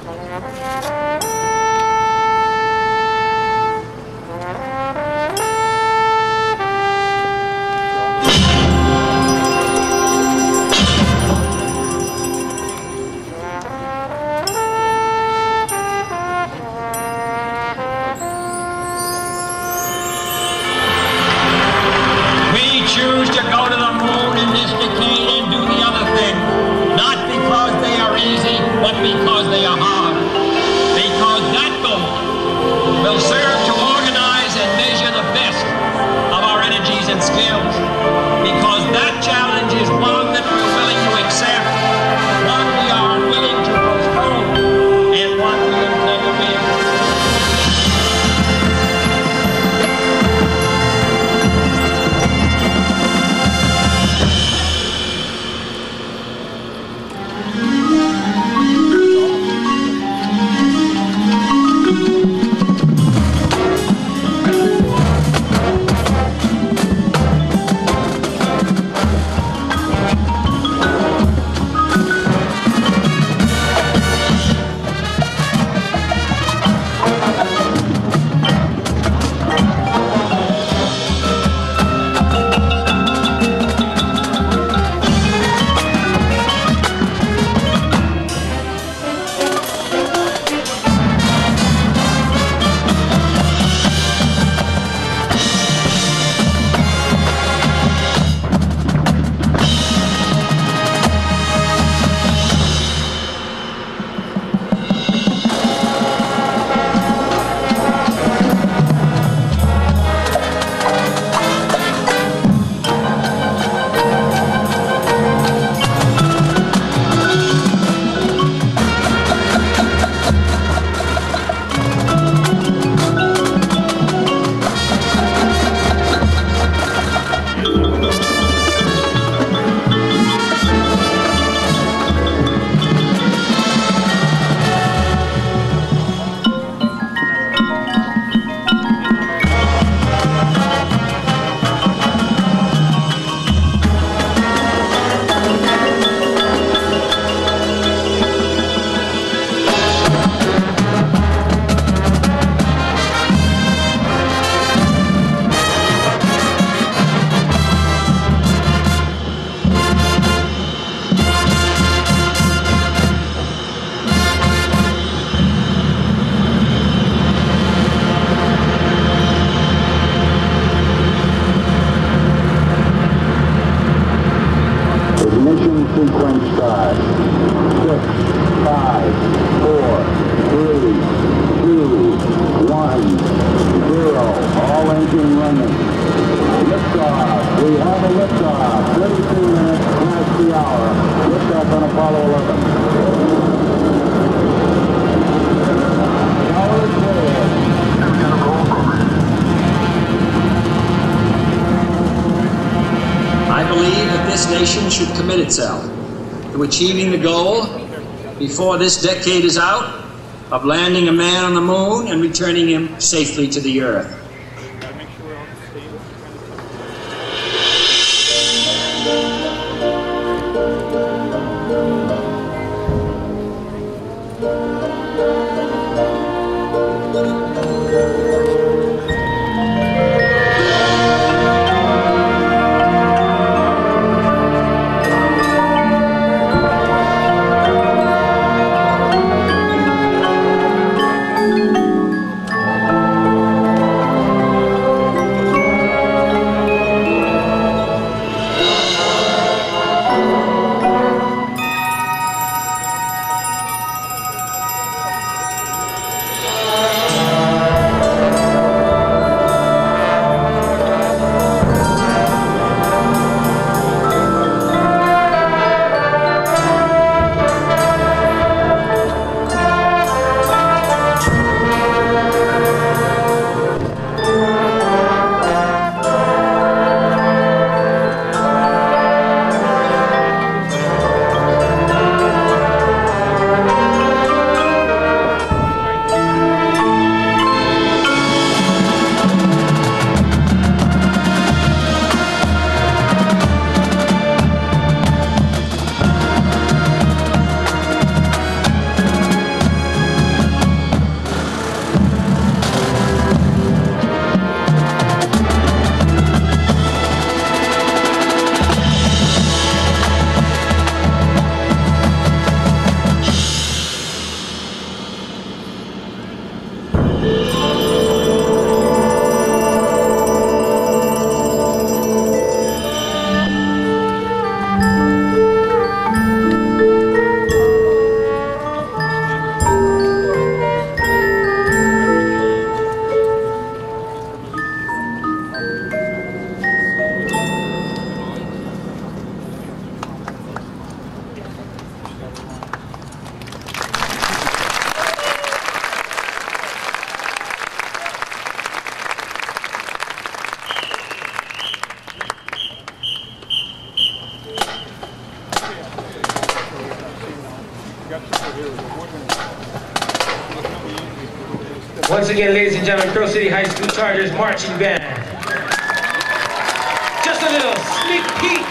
Should commit itself to achieving the goal before this decade is out of landing a man on the moon and returning him safely to the Earth. Once again, ladies and gentlemen, Pearl City High School Chargers Marching Band. Just a little sneak peek.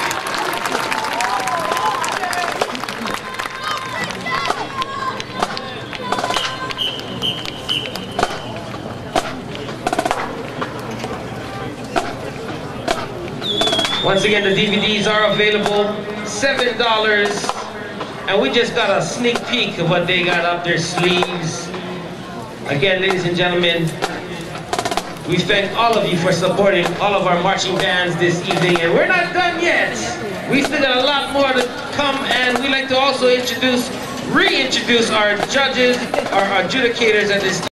Once again, the DVDs are available, $7. And we just got a sneak peek of what they got up their sleeves. Again, ladies and gentlemen, we thank all of you for supporting all of our marching bands this evening. And we're not done yet. We still got a lot more to come, and we like to also reintroduce our judges, our adjudicators at this